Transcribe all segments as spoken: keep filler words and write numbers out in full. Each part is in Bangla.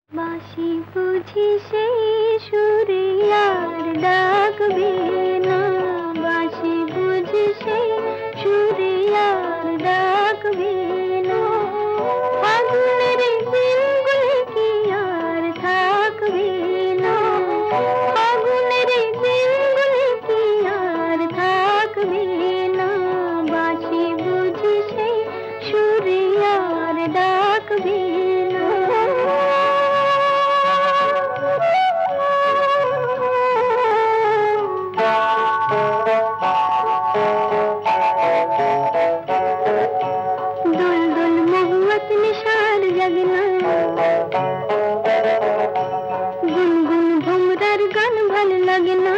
বাঁশি বুঝি সেই সুরে আর ডাকবে না, বাঁশি বুঝি সেই সুরে আর ডাকবে না। ফাগুনের দিনগুলি কি আর থাকবে না, ফাগুনের দিনগুলি কি আর থাকবে না। বাঁশি বুঝি সেই সুরে আর ডাকবে না। निशार जगना गुनगुन भुमरार गान भल लगना,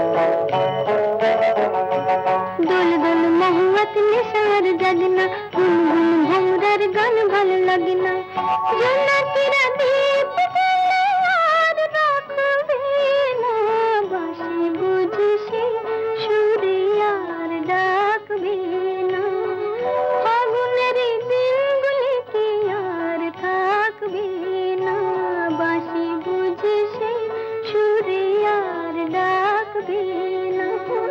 दुल दुल महुआत निशार जगना गुनगुन भुमरार गान भल लगना। जन्नतीरा दीप जले यार राखबे ना, बाँशि बुझि সেই সুরে আর ডাকবে না। ফাগুনের দিনগুলি কি আর থাকবে না, বাঁশি বুঝি সেই সুরে আর ডাকবে না।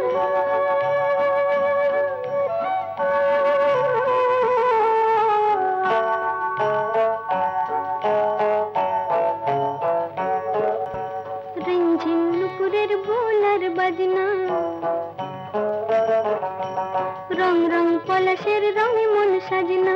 রিঞ্ঝিন নুপুরের বোলার বাজনা, রং রং পলাশের রঙে মন সাজনা।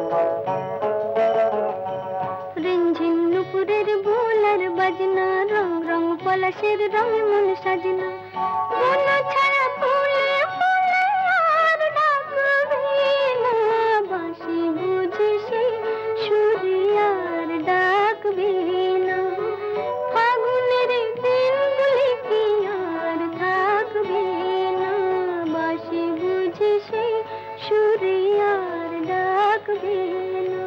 রিঞ্ঝিন নুপুরের বোলার বাজনা, রং রং পলাশের রঙে মন সাজনা। মন ছাড়া ফুলে ফুলে আর ডাকবে না, বাঁশি বুঝি সেই সুরে আর ডাকবে না। ফাগুনের দিনগুলি কি আর থাকবে না, বাঁশি বুঝি সেই সুরে আর ডাকবে না।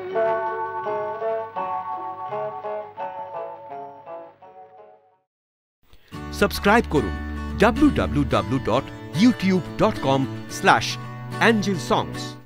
সাবস্ক্রাইব করুন W W W dot YouTube dot com slash angel সংস।